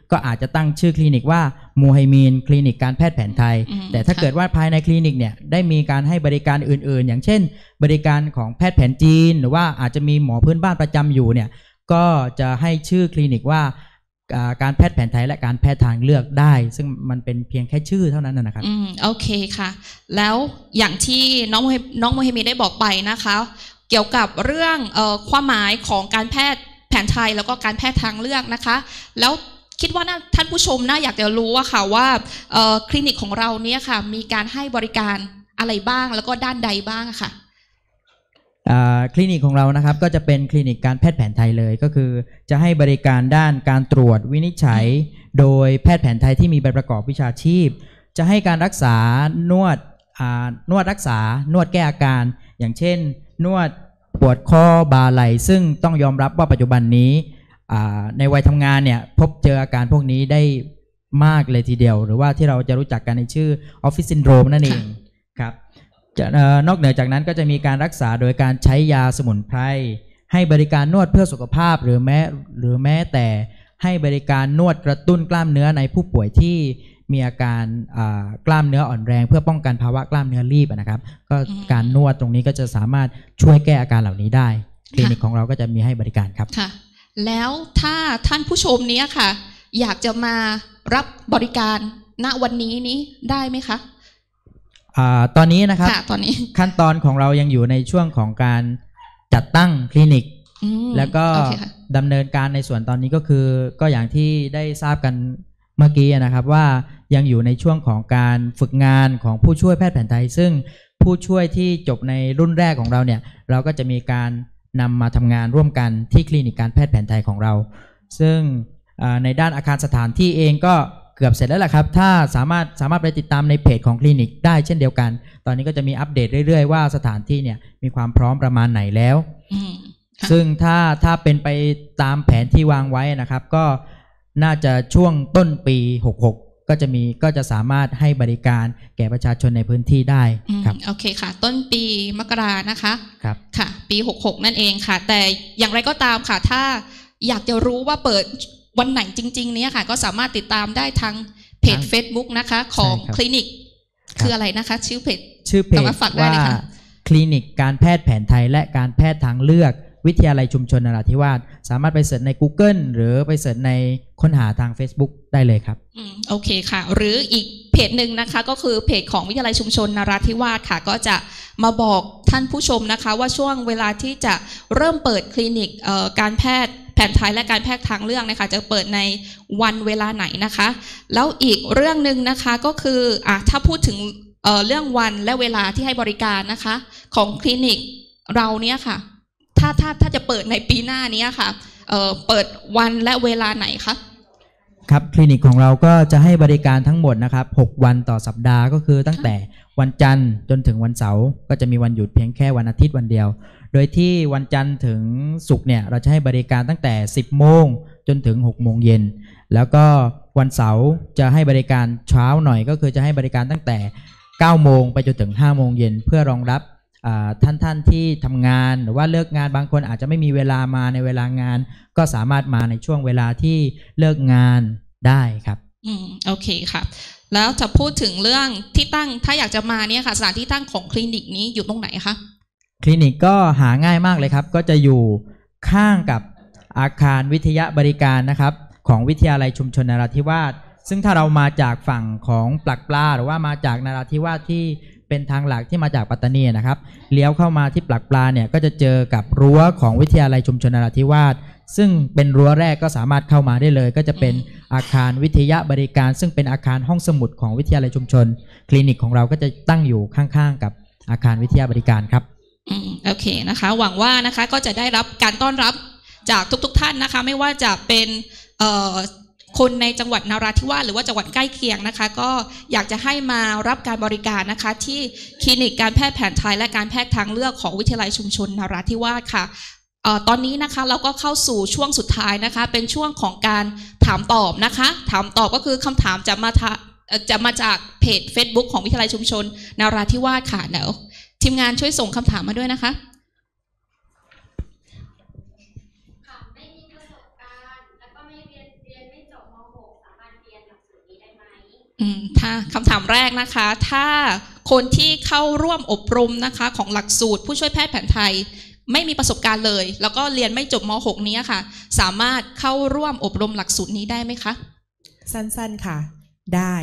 [SPEAKER 5] ก็อาจจะตั้งชื่อคลินิกว่ามูไฮมีนคลินิกการแพทย์แผนไทยแต่ถ้าเกิดว่าภายในคลินิกเนี่ยได้มีการให้บริการอื่นๆอย่างเช่นบริการของแพทย์แผนจีนหรือว่าอาจจะมีหมอพื้นบ้านประจำอยู่เนี่ยก็จะให้ชื่อคลินิกว่าการแพทย์แผนไทยและการแพทย์ทางเลือกได้ซึ่งมันเป็นเพียงแค่ชื่อเท่านั้นนะครับ
[SPEAKER 3] อืมโอเคค่ะแล้วอย่างที่น้องน้องโมเฮมีได้บอกไปนะคะเกี่ยวกับเรื่องเอ่อความหมายของการแพทย์แผนไทยแล้วก็การแพทย์ทางเลือกนะคะแล้วคิดว่าท่านผู้ชมน่าอยากจะรู้ว่าค่ะว่าเอ่อคลินิกของเราเนี่ยค่ะมีการให้บริการอะไรบ้างแล้วก็ด้านใดบ้างค่ะ
[SPEAKER 5] คลินิกของเรานะครับก็จะเป็นคลินิกการแพทย์แผนไทยเลยก็คือจะให้บริการด้านการตรวจวินิจฉัยโดยแพทย์แผนไทยที่มีใบประกอบวิชาชีพจะให้การรักษานวดนวดรักษานวดแก้อาการอย่างเช่นนวดปวดข้อบ่าไหล่ซึ่งต้องยอมรับว่าปัจจุบันนี้ในวัยทำงานเนี่ยพบเจออาการพวกนี้ได้มากเลยทีเดียวหรือว่าที่เราจะรู้จักกันในชื่อออฟฟิศซินโดรมนั่นเองครับนอกเหนือจากนั้นก็จะมีการรักษาโดยการใช้ยาสมุนไพรให้บริการนวดเพื่อสุขภาพหรือแม้หรือแม้แต่ให้บริการนวดกระตุ้นกล้ามเนื้อในผู้ป่วยที่มีอาการกล้ามเนื้ออ่อนแรงเพื่อป้องกันภาวะกล้ามเนื้อรีบนะครับก็การนวดตรงนี้ก็จะสามารถช่วยแก้อาการเหล่านี้ได้คลินิกของเราก็จะมีให้บริการครับ
[SPEAKER 3] ค่ะแล้วถ้าท่านผู้ชมนี้ค่ะอยากจะมารับบริการณวันนี้นี้ได้ไหมคะ
[SPEAKER 5] ตอนนี้นะครับ
[SPEAKER 3] ตอนนี้
[SPEAKER 5] ขั้นตอนของเรายังอยู่ในช่วงของการจัดตั้งคลินิกแล้วก็ดำเนินการในส่วนตอนนี้ก็คือก็อย่างที่ได้ทราบกันเมื่อกี้นะครับว่ายังอยู่ในช่วงของการฝึกงานของผู้ช่วยแพทย์แผนไทยซึ่งผู้ช่วยที่จบในรุ่นแรกของเราเนี่ยเราก็จะมีการนำมาทำงานร่วมกันที่คลินิกการแพทย์แผนไทยของเราซึ่งในด้านอาคารสถานที่เองก็เกือบเสร็จแล้วแหละครับถ้าสามารถสามารถไปติดตามในเพจของคลินิกได้เช่นเดียวกันตอนนี้ก็จะมีอัปเดตเรื่อยๆว่าสถานที่เนี่ยมีความพร้อมประมาณไหนแล้วซึ่งถ้าถ้าเป็นไปตามแผนที่วางไว้นะครับก็น่าจะช่วงต้นปีหกสิบหกก็จะมีก็จะสามารถให้บริการแก่ประชาชนในพื้นที่ได้ครับ
[SPEAKER 3] โอเคค่ะต้นปีมกรานะคะ
[SPEAKER 5] ครับ
[SPEAKER 3] ค่ะปีหกสิบหกนั่นเองค่ะแต่อย่างไรก็ตามค่ะถ้าอยากจะรู้ว่าเปิดวันไหนจริงๆนี้ค่ะก็สามารถติดตามได้ทางเพจ Facebook นะคะของคลินิกคืออะไรนะคะชื่อเพจ
[SPEAKER 5] ชื่อเพจว่าคลินิกการแพทย์แผนไทยและการแพทย์ทางเลือกวิทยาลัยชุมชนนราธิวาสสามารถไปเสิร์ชใน Google หรือไปเสิร์ชในค้นหาทาง Facebook ได้เลยครับ
[SPEAKER 3] อืมโอเคค่ะหรืออีกเพจหนึ่งนะคะก็คือเพจของวิทยาลัยชุมชนนราธิวาสค่ะก็จะมาบอกท่านผู้ชมนะคะว่าช่วงเวลาที่จะเริ่มเปิดคลินิกเอ่อการแพทย์แผนไทยและการแพทย์ทางเลือกนะคะจะเปิดในวันเวลาไหนนะคะแล้วอีกเรื่องหนึ่งนะคะก็คืออ่ะถ้าพูดถึงเอ่อเรื่องวันและเวลาที่ให้บริการนะคะของคลินิกเราเนี่ยค่ะถ้าถ้าถ้าจะเปิดในปีหน้านี้ค่ะเอ่อเปิดวันและเวลาไหนคะ
[SPEAKER 5] ครับคลินิกของเราก็จะให้บริการทั้งหมดนะครับหกวันต่อสัปดาห์ก็คือตั้งแต่วันจันทร์จนถึงวันเสาร์ก็จะมีวันหยุดเพียงแค่วันอาทิตย์วันเดียวโดยที่วันจันทร์ถึงศุกร์เนี่ยเราจะให้บริการตั้งแต่สิบโมงจนถึงหกโมงเย็นแล้วก็วันเสาร์จะให้บริการเช้าหน่อยก็คือจะให้บริการตั้งแต่เก้าโมงไปจนถึงห้าโมงเย็นเพื่อรองรับท่านท่านที่ทำงานหรือว่าเลิกงานบางคนอาจจะไม่มีเวลามาในเวลางานก็สามารถมาในช่วงเวลาที่เลิกงานได้ครับ
[SPEAKER 3] อืมโอเคค่ะแล้วจะพูดถึงเรื่องที่ตั้งถ้าอยากจะมาเนี่ยค่ะสถานที่ตั้งของคลินิกนี้อยู่ตรงไหนคะ
[SPEAKER 5] คลินิกก็หาง่ายมากเลยครับก็จะอยู่ข้างกับอาคารวิทยาบริการนะครับของวิทยาลัยชุมชนนราธิวาสซึ่งถ้าเรามาจากฝั่งของปลักปลาหรือว่ามาจากนราธิวาสที่เป็นทางหลักที่มาจากปัตตานีนะครับเลี้ยวเข้ามาที่ปลักปลาเนี่ยก็จะเจอกับรั้วของวิทยาลัยชุมชนนราธิวาสซึ่งเป็นรั้วแรกก็สามารถเข้ามาได้เลยก็จะเป็นอาคารวิทยาบริการซึ่งเป็นอาคารห้องสมุดของวิทยาลัยชุมชนคลินิกของเราก็จะตั้งอยู่ข้างๆกับอาคารวิทยาบริการครับ
[SPEAKER 3] อืมโอเคนะคะหวังว่านะคะก็จะได้รับการต้อนรับจากทุกๆท่านนะคะไม่ว่าจะเป็นเอ่อคนในจังหวัดนราธิวาสหรือว่าจังหวัดใกล้เคียงนะคะก็อยากจะให้มารับการบริการนะคะที่คลินิกการแพทย์แผนไทยและการแพทย์ทางเลือกของวิทยาลัยชุมชนนราธิวาสค่ะเอ่อตอนนี้นะคะเราก็เข้าสู่ช่วงสุดท้ายนะคะเป็นช่วงของการถามตอบนะคะถามตอบก็คือคำถามจะมาจะมาจากเพจ Facebook ของวิทยาลัยชุมชนนราธิวาสค่ะเดี๋ยวทีมงานช่วยส่งคำถามมาด้วยนะคะ
[SPEAKER 6] ค่ะไม่มีประสบการณ์แล้วก็ไม่เรียนเรียนไม่จบม .หก
[SPEAKER 3] อืมถ้าคำถามแรกนะคะถ้าคนที่เข้าร่วมอบรมนะคะของหลักสูตรผู้ช่วยแพทย์แผนไทยไม่มีประสบการณ์เลยแล้วก็เรียนไม่จบม หก นี้ค่ะสามารถเข้าร่วมอบรมหลักสูตรนี้ได้ไหมคะ
[SPEAKER 4] สั้นๆค่ะได้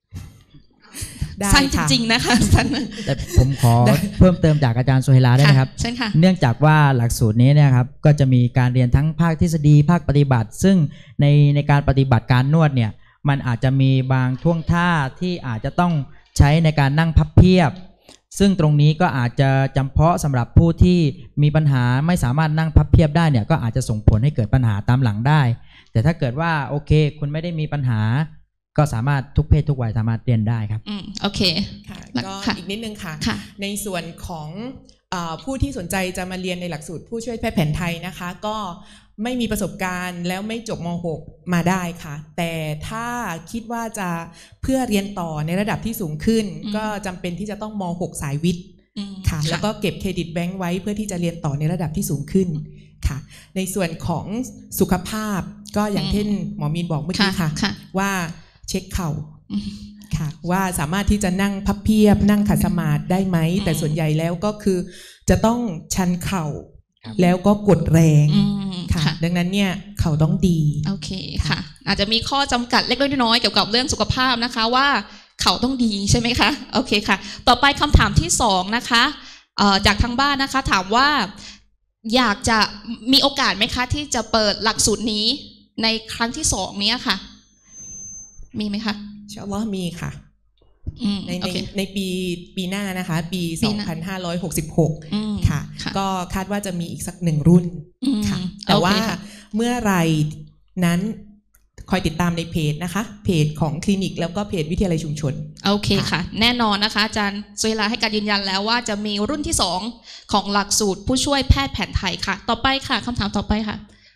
[SPEAKER 3] สั้นจริงๆนะคะสั้น
[SPEAKER 5] แต่ผมขอเพิ่มเติมจากอาจารย์โซเฮลาได้ไหมครับ
[SPEAKER 3] ใช่ค่ะ
[SPEAKER 5] เนื่องจากว่าหลักสูตรนี้เนี่ยครับก็จะมีการเรียนทั้งภาคทฤษฎีภาคปฏิบัติซึ่งในในการปฏิบัติการนวดเนี่ยมันอาจจะมีบางท่วงท่าที่อาจจะต้องใช้ในการนั่งพับเพียบซึ่งตรงนี้ก็อาจจะจำเพาะสำหรับผู้ที่มีปัญหาไม่สามารถนั่งพับเพียบได้เนี่ยก็อาจจะส่งผลให้เกิดปัญหาตามหลังได้แต่ถ้าเกิดว่าโอเคคุณไม่ได้มีปัญหาก็สามารถทุกเพศทุกวัยสามารถเรียนได้ครับ
[SPEAKER 3] อืมโอเค
[SPEAKER 4] ค่ะก็อีกนิดนึงค่ะในส่วนของผู้ที่สนใจจะมาเรียนในหลักสูตรผู้ช่วยแพทย์แผนไทยนะคะก็ไม่มีประสบการณ์แล้วไม่จบม หก มาได้ค่ะแต่ถ้าคิดว่าจะเพื่อเรียนต่อในระดับที่สูงขึ้นก็จำเป็นที่จะต้องม หก สายวิทย์ค่ะแล้วก็เก็บเครดิตแบงค์ไว้เพื่อที่จะเรียนต่อในระดับที่สูงขึ้นค่ะในส่วนของสุขภาพก็อย่างที่หมอมีนบอกเมื่อกี้ค่ะว่าเช็คเข่าค่ะว่าสามารถที่จะนั่งพับเพียบนั่งขัดสมาธิได้ไหมแต่ส่วนใหญ่แล้วก็คือจะต้องชันเข่าแล้วก็กดแรงค่ะดังนั้นเนี่ยเข่าต้องดี
[SPEAKER 3] โอเคค่ะอาจจะมีข้อจำกัดเล็กน้อยเกี่ยวกับเรื่องสุขภาพนะคะว่าเข่าต้องดีใช่ไหมคะโอเคค่ะต่อไปคำถามที่สองนะคะจากทางบ้านนะคะถามว่าอยากจะมีโอกาสไหมคะที่จะเปิดหลักสูตรนี้ในครั้งที่สองนี้ค่ะมีไหมคะ
[SPEAKER 4] อินชาอัลลอฮ์มีค่ะในในในปีปีหน้านะคะปีสองพันห้าร้อยหกสิบหกค่ะก็คาดว่าจะมีอีกสักหนึ่งรุ่นค่ะแต่ว่าเมื่อไรนั้นคอยติดตามในเพจนะคะเพจของคลินิกแล้วก็เพจวิทยาลัยชุมชน
[SPEAKER 3] โอเคค่ะแน่นอนนะคะอาจารย์โซเฮลาให้การยืนยันแล้วว่าจะมีรุ่นที่สองของหลักสูตรผู้ช่วยแพทย์แผนไทยค่ะต่อไปค่ะคำถามต่อไปค่ะ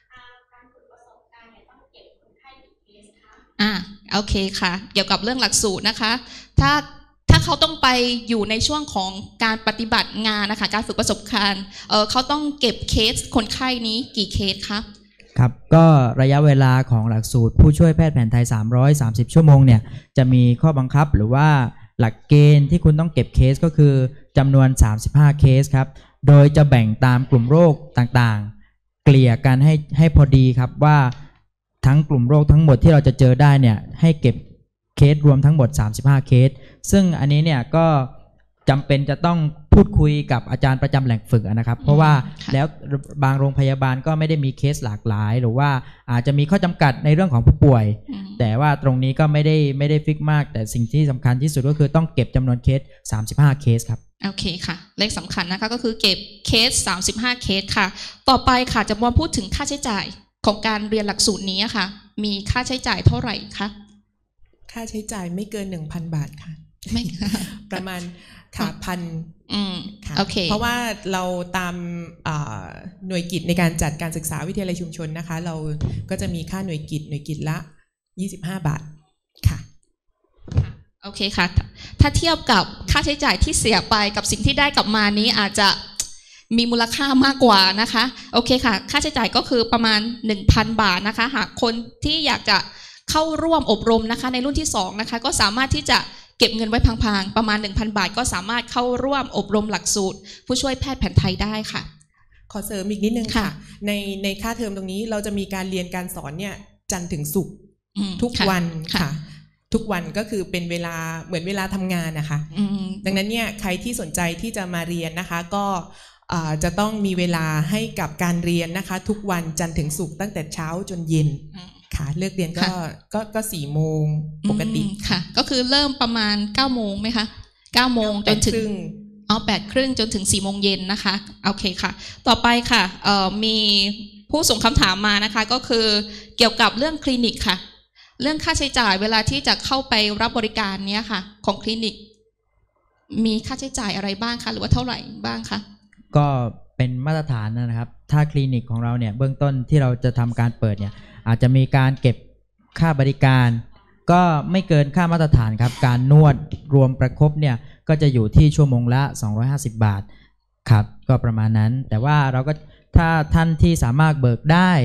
[SPEAKER 3] อ่าโอเคค่ะเกี่ยวกับเรื่องหลักสูตรนะคะถ้าถ้าเขาต้องไปอยู่ในช่วงของการปฏิบัติงานนะคะการฝึกประสบการณ์เออเขาต้องเก็บเคสคนไข้นี้กี่เคสคะ
[SPEAKER 5] ครับก็ระยะเวลาของหลักสูตรผู้ช่วยแพทย์แผนไทยสามร้อยสามสิบชั่วโมงเนี่ยจะมีข้อบังคับหรือว่าหลักเกณฑ์ที่คุณต้องเก็บเคสก็คือจำนวนสามสิบห้าเคสครับโดยจะแบ่งตามกลุ่มโรคต่างๆเกลี่ยกันให้ให้พอดีครับว่าทั้งกลุ่มโรคทั้งหมดที่เราจะเจอได้เนี่ยให้เก็บเคสรวมทั้งหมดสามสิบห้าเคสซึ่งอันนี้เนี่ยก็จำเป็นจะต้องพูดคุยกับอาจารย์ประจำแหล่งฝึกนะครับเพราะว่าแล้วบางโรงพยาบาลก็ไม่ได้มีเคสหลากหลายหรือว่าอาจจะมีข้อจำกัดในเรื่องของผู้ป่วยแต่ว่าตรงนี้ก็ไม่ได้ไม่ได้ฟิกมากแต่สิ่งที่สำคัญที่สุดก็คือต้องเก็บจำนวนเคสสามสิบห้าเคสครับ
[SPEAKER 3] โอเคค่ะเลขสำคัญนะคะก็คือเก็บเคสสามสิบห้าเคสค่ะต่อไปค่ะจะมาพูดถึงค่าใช้จ่ายของการเรียนหลักสูตรนี้ค่ะมีค่าใช้จ่ายเท่าไหร่คะ
[SPEAKER 4] ค่าใช้จ่ายไม่เกิน หนึ่งพัน บาทค่ะไม่ประมาณค่ะพันค่ะเพราะว่าเราตามหน่วยกิจในการจัดการศึกษาวิทยาลัยชุมชนนะคะเราก็จะมีค่าหน่วยกิจหน่วยกิจละยี่สิบห้าบาทค่ะ
[SPEAKER 3] โอเคค่ะถ้าเทียบกับค่าใช้จ่ายที่เสียไปกับสิ่งที่ได้กลับมานี้อาจจะมีมูลค่ามากกว่านะคะโอเคค่ะค่าใช้จ่ายก็คือประมาณ หนึ่งพัน บาทนะคะหากคนที่อยากจะเข้าร่วมอบรมนะคะในรุ่นที่สองนะคะก็สามารถที่จะเก็บเงินไว้พางๆประมาณ หนึ่งพัน บาทก็สามารถเข้าร่วมอบรมหลักสูตรผู้ช่วยแพทย์แผนไทยได้ค่ะ
[SPEAKER 4] ขอเสริมอีกนิดนึงค่ะในในค่าเทอมตรงนี้เราจะมีการเรียนการสอนเนี่ยจันทร์ถึงศุกร์ทุกวันค่ะทุกวันก็คือเป็นเวลาเหมือนเวลาทำงานนะคะดังนั้นเนี่ยใครที่สนใจที่จะมาเรียนนะคะก็จะต้องมีเวลาให้กับการเรียนนะคะทุกวันจันทร์ถึงศุกร์ตั้งแต่เช้าจนเย็นค่ะเลิกเรียนก็ก็ก็สี่โมงปกติ
[SPEAKER 3] ค่ะก็คือเริ่มประมาณเก้าโมงไหมคะเก้าโมงจนถึงอ๋อแปดครึ่งจนถึงสี่โมงเย็นนะคะโอเคค่ะต่อไปค่ะเอ่อมีผู้ส่งคำถามมานะคะก็คือเกี่ยวกับเรื่องคลินิกค่ะเรื่องค่าใช้จ่ายเวลาที่จะเข้าไปรับบริการเนี้ยค่ะของคลินิกมีค่าใช้จ่ายอะไรบ้างคะหรือว่าเท่าไหร่บ้างคะ
[SPEAKER 5] ก็เป็นมาตรฐานนะครับถ้าคลินิกของเราเนี่ยเบื้องต้นที่เราจะทำการเปิดเนี่ยอาจจะมีการเก็บค่าบริการก็ไม่เกินค่ามาตรฐานครับการนวดรวมประคบเนี่ยก็จะอยู่ที่ชั่วโมงละสองร้อยห้าสิบบาทครับก็ประมาณนั้นแต่ว่าเราก็ถ้าท่านที่สามารถเบิกได้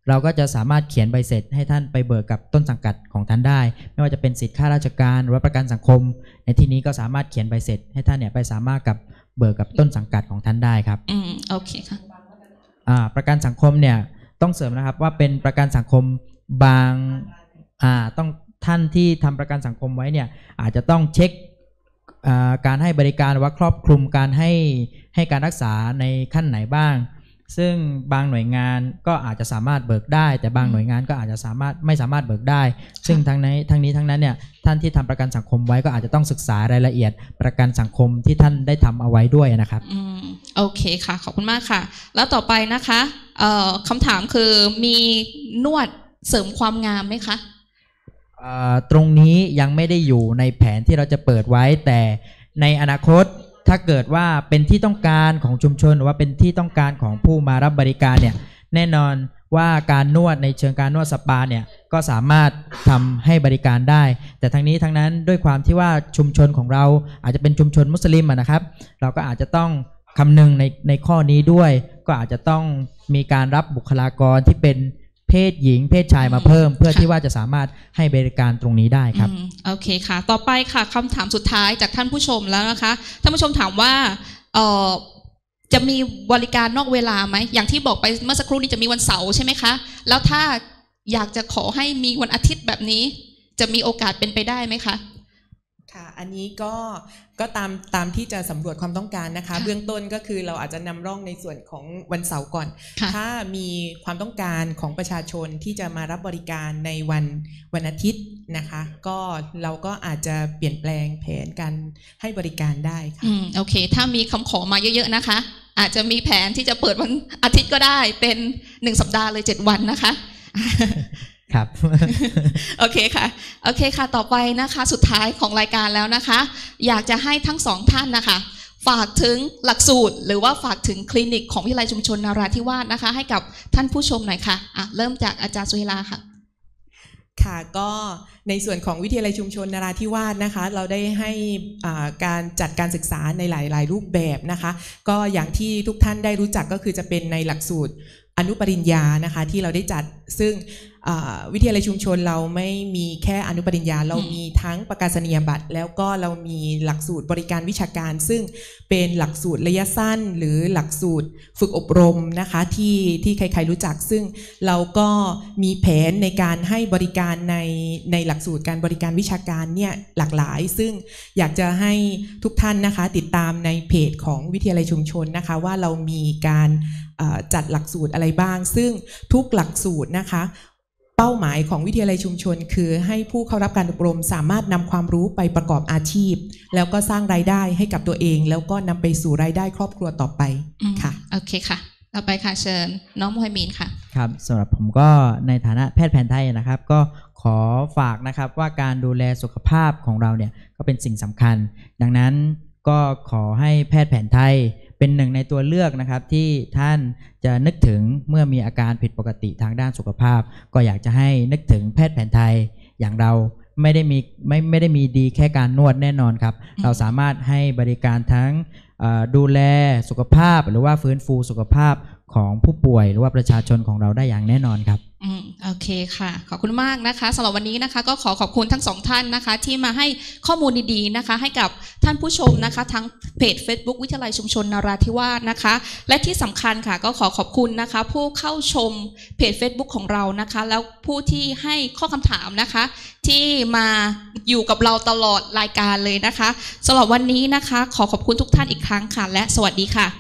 [SPEAKER 5] เราก็จะสามารถเขียนใบเสร็จให้ท่านไปเบิกกับต้นสังกัดของท่านได้ไม่ว่าจะเป็นสิทธิข้าราชการหรือว่าประกันสังคมในที่นี้ก็สามารถเขียนใบเสร็จให้ท่านเนี่ยไปสามารถกับเบิกกับต้นสังกัดของท่านได้ครับ
[SPEAKER 3] อืมโอเคค่ะ
[SPEAKER 5] อ่าประกันสังคมเนี่ยต้องเสริมนะครับว่าเป็นประกันสังคมบางอ่าต้องท่านที่ทำประกันสังคมไว้เนี่ยอาจจะต้องเช็คการให้บริการว่าครอบคลุมการให้ให้การรักษาในขั้นไหนบ้างซึ่งบางหน่วยงานก็อาจจะสามารถเบิกได้แต่บางหน่วยงานก็อาจจะสามารถไม่สามารถเบิกได้ซึ่งทั้งนี้ทั้งนี้ทั้งนั้นเนี่ยท่านที่ทำประกันสังคมไว้ก็อาจจะต้องศึกษารายละเอียดประกันสังคมที่ท่านได้ทำเอาไว้ด้วยนะครับ
[SPEAKER 3] อืมโอเคค่ะขอบคุณมากค่ะแล้วต่อไปนะคะเอ่อคำถามคือมีนวดเสริมความงามไหมคะ
[SPEAKER 5] ตรงนี้ยังไม่ได้อยู่ในแผนที่เราจะเปิดไว้แต่ในอนาคตถ้าเกิดว่าเป็นที่ต้องการของชุมชนหรือว่าเป็นที่ต้องการของผู้มารับบริการเนี่ยแน่นอนว่าการนวดในเชิงการนวดสปาเนี่ยก็สามารถทำให้บริการได้แต่ทั้งนี้ทั้งนั้นด้วยความที่ว่าชุมชนของเราอาจจะเป็นชุมชนมุสลิมนะครับเราก็อาจจะต้องคำนึงในในข้อนี้ด้วยก็อาจจะต้องมีการรับบุคลากรที่เป็นเพศหญิงเพศชายมาเพิ่มเพื่อที่ว่าจะสามารถให้บริการตรงนี้ได้ครับ
[SPEAKER 3] โอเคค่ะต่อไปค่ะคำถามสุดท้ายจากท่านผู้ชมแล้วนะคะท่านผู้ชมถามว่าเอ่อจะมีบริการนอกเวลาไหมอย่างที่บอกไปเมื่อสักครู่นี้จะมีวันเสาร์ใช่ไหมคะแล้วถ้าอยากจะขอให้มีวันอาทิตย์แบบนี้จะมีโอกาสเป็นไปได้ไหมคะ
[SPEAKER 4] ค่ะอันนี้ก็ก็ตามตามที่จะสำรวจความต้องการนะคะเบื้องต้นก็คือเราอาจจะนำร่องในส่วนของวันเสาร์ก่อนถ้ามีความต้องการของประชาชนที่จะมารับบริการในวันวันอาทิตย์นะคะก็เราก็อาจจะเปลี่ยนแปลงแผนการให้บริการได้ค่ะ
[SPEAKER 3] อืมโอเคถ้ามีคำขอมาเยอะๆนะคะอาจจะมีแผนที่จะเปิดวันอาทิตย์ก็ได้เป็นหนึ่งสัปดาห์เลยเจ็ดวันนะคะ
[SPEAKER 5] ครับ
[SPEAKER 3] โอเคค่ะโอเคค่ะต่อไปนะคะสุดท้ายของรายการแล้วนะคะอยากจะให้ทั้งสองท่านนะคะฝากถึงหลักสูตรหรือว่าฝากถึงคลินิกของวิทยาลัยชุมชนนราธิวาสนะคะให้กับท่านผู้ชมหน่อยค่ะอ่ะเริ่มจากอาจารย์สุฮิลาค่ะ
[SPEAKER 4] ค่ะก็ในส่วนของวิทยาลัยชุมชนนราธิวาสนะคะเราได้ให้การจัดการศึกษาในหลายๆรูปแบบนะคะก็อย่างที่ทุกท่านได้รู้จักก็คือจะเป็นในหลักสูตรอนุปริญญานะคะที่เราได้จัดซึ่งวิทยาลัยชุมชนเราไม่มีแค่อนุปริญญาเรามีทั้งประกาศนียบัตรแล้วก็เรามีหลักสูตรบริการวิชาการซึ่งเป็นหลักสูตรระยะสั้นหรือหลักสูตรฝึกอบรมนะคะที่ที่ใครๆรู้จักซึ่งเราก็มีแผนในการให้บริการในในหลักสูตรการบริการวิชาการเนี่ยหลากหลายซึ่งอยากจะให้ทุกท่านนะคะติดตามในเพจของวิทยาลัยชุมชนนะคะว่าเรามีการจัดหลักสูตรอะไรบ้างซึ่งทุกหลักสูตรนะคะเป้าหมายของวิทยาลัยชุมชนคือให้ผู้เข้ารับการอบรมสามารถนำความรู้ไปประกอบอาชีพแล้วก็สร้างรายได้ให้กับตัวเองแล้วก็นำไปสู่รายได้ครอบครัวต่อไปค่ะ
[SPEAKER 3] โอเคค่ะต่อไปค่ะเชิญน้องมุฮัยมีนค่ะ
[SPEAKER 5] ครับสำหรับผมก็ในฐานะแพทย์แผนไทยนะครับก็ขอฝากนะครับว่าการดูแลสุขภาพของเราเนี่ยก็เป็นสิ่งสำคัญดังนั้นก็ขอให้แพทย์แผนไทยเป็นหนึ่งในตัวเลือกนะครับที่ท่านจะนึกถึงเมื่อมีอาการผิดปกติทางด้านสุขภาพก็อยากจะให้นึกถึงแพทย์แผนไทยอย่างเราไม่ได้มีไม่ไม่ได้มีดีแค่การนวดแน่นอนครับเราสามารถให้บริการทั้งดูแลสุขภาพหรือว่าฟื้นฟูสุขภาพของผู้ป่วยหรือว่าประชาชนของเราได้อย่างแน่นอนครับ
[SPEAKER 3] อืมโอเคค่ะขอบคุณมากนะคะสำหรับวันนี้นะคะก็ขอขอบคุณทั้งสองท่านนะคะที่มาให้ข้อมูลดีๆนะคะให้กับท่านผู้ชมนะคะทั้งเพจ Facebook วิทยาลัยชุมชนนราธิวาสนะคะและที่สำคัญค่ะก็ขอขอบคุณนะคะผู้เข้าชมเพจ Facebook ของเรานะคะแล้วผู้ที่ให้ข้อคำถามนะคะที่มาอยู่กับเราตลอดรายการเลยนะคะสำหรับวันนี้นะคะขอขอบคุณทุกท่านอีกครั้งค่ะและสวัสดีค่ะ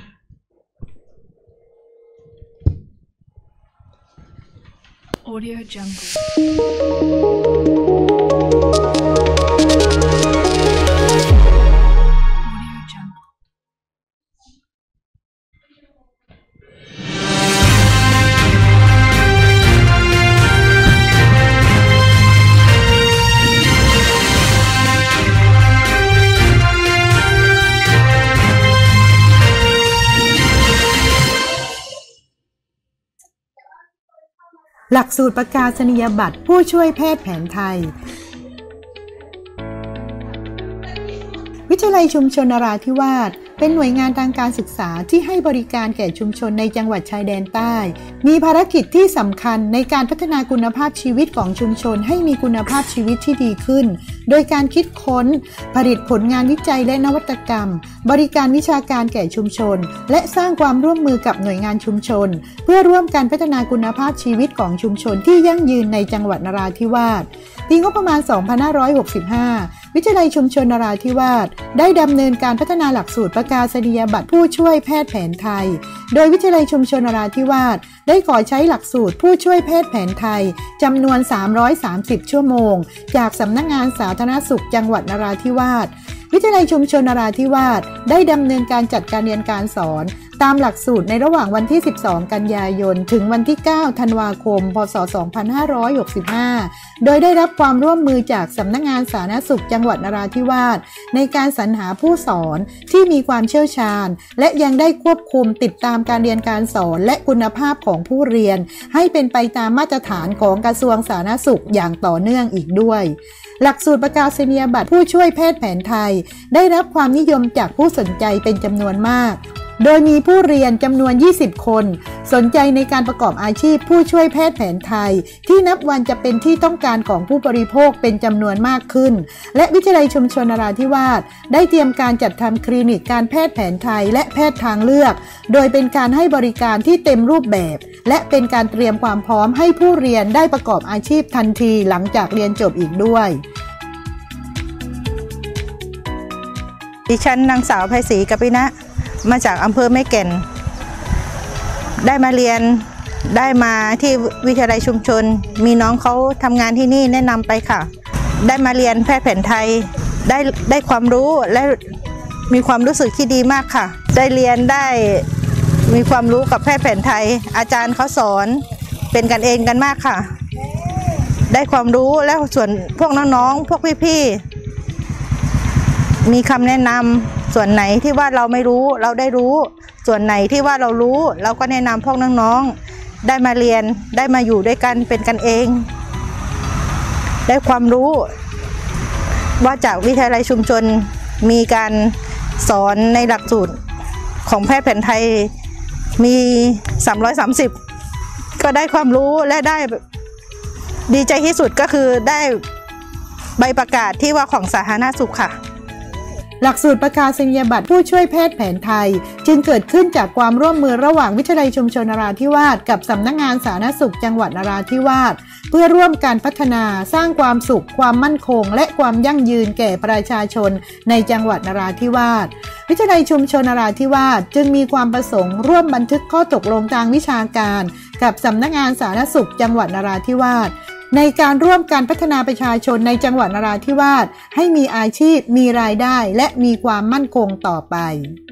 [SPEAKER 6] Audio Jungle
[SPEAKER 1] หลักสูตรประกาศนียบัตรผู้ช่วยแพทย์แผนไทยวิทยาลัยชุมชนนราธิวาสเป็นหน่วยงานทางการศึกษาที่ให้บริการแก่ชุมชนในจังหวัดชายแดนใต้มีภารกิจที่สำคัญในการพัฒนาคุณภาพชีวิตของชุมชนให้มีคุณภาพชีวิตที่ดีขึ้นโดยการคิดค้นผลิตผลงานวิจัยและนวัตกรรมบริการวิชาการแก่ชุมชนและสร้างความร่วมมือกับหน่วยงานชุมชนเพื่อร่วมกันพัฒนาคุณภาพชีวิตของชุมชนที่ยั่งยืนในจังหวัดนราธิวาสปีงบประมาณ สองพันห้าร้อยหกสิบห้า วิทยาลัยชุมชนนราธิวาสได้ดำเนินการพัฒนาหลักสูตรประกาศนียบัตรผู้ช่วยแพทย์แผนไทยโดยวิทยาลัยชุมชนนราธิวาสได้ขอใช้หลักสูตรผู้ช่วยแพทย์แผนไทยจำนวนสามร้อยสามสิบชั่วโมงจากสำนักงานสาธารณสุขจังหวัดนราธิวาสวิทยาลัยชุมชนนราธิวาสได้ดำเนินการจัดการเรียนการสอนตามหลักสูตรในระหว่างวันที่สิบสองกันยายนถึงวันที่เก้าธันวาคมพ.ศ. สองพันห้าร้อยหกสิบห้าโดยได้รับความร่วมมือจากสำนักงานสาธารณสุขจังหวัดนราธิวาสในการสรรหาผู้สอนที่มีความเชี่ยวชาญและยังได้ควบคุมติดตามการเรียนการสอนและคุณภาพของผู้เรียนให้เป็นไปตามมาตรฐานของกระทรวงสาธารณสุขอย่างต่อเนื่องอีกด้วยหลักสูตรประกาศนียบัตรผู้ช่วยแพทย์แผนไทยได้รับความนิยมจากผู้สนใจเป็นจำนวนมากโดยมีผู้เรียนจำนวนยี่สิบคนสนใจในการประกอบอาชีพผู้ช่วยแพทย์แผนไทยที่นับวันจะเป็นที่ต้องการของผู้บริโภคเป็นจำนวนมากขึ้นและวิทยาลัยชุมชนนราธิวาสได้เตรียมการจัดทำคลินิกการแพทย์แผนไทยและแพทย์ทางเลือกโดยเป็นการให้บริการที่เต็มรูปแบบและเป็นการเตรียมความพร้อมให้ผู้เรียนได้ประกอบอาชีพทันทีหลังจากเรียนจบอีกด้วย
[SPEAKER 2] ดิฉันนางสาวไพศรีกัปปินะมาจากอำเภอแม่แก่นได้มาเรียนได้มาที่วิทยาลัยชุมชนมีน้องเขาทำงานที่นี่แนะนำไปค่ะได้มาเรียนแพทย์แผนไทยได้ได้ความรู้และมีความรู้สึกที่ดีมากค่ะได้เรียนได้มีความรู้กับแพทย์แผนไทยอาจารย์เขาสอนเป็นกันเองกันมากค่ะได้ความรู้และส่วนพวกน้องๆพวกพี่ๆมีคำแนะนำส่วนไหนที่ว่าเราไม่รู้เราได้รู้ส่วนไหนที่ว่าเรารู้เราก็แนะนำพวกน้องๆได้มาเรียนได้มาอยู่ด้วยกันเป็นกันเองได้ความรู้ว่าจากวิทยาลัยชุมชนมีการสอนในหลักสูตรของแพทย์แผนไทยมีสามร้อยสามสิบก็ได้ความรู้และได้ดีใจที่สุดก็คือได้ใบประกาศที่ว่าของสาธารณสุขค่ะ
[SPEAKER 1] หลักสูตรประกาศนียบัตรผู้ช่วยแพทย์แผนไทยจึงเกิดขึ้นจากความร่วมมือระหว่างวิทยาลัยชุมชนนราธิวาสกับสำนักงานสาธารณสุขจังหวัดนราธิวาสเพื่อร่วมการพัฒนาสร้างความสุขความมั่นคงและความยั่งยืนแก่ประชาชนในจังหวัดนราธิวาสวิทยาลัยชุมชนนราธิวาสจึงมีความประสงค์ร่วมบันทึกข้อตกลงทางวิชาการกับสำนักงานสาธารณสุขจังหวัดนราธิวาสในการร่วมการพัฒนาประชาชนในจังหวัดนราธิวาสให้มีอาชีพมีรายได้และมีความมั่นคงต่อไป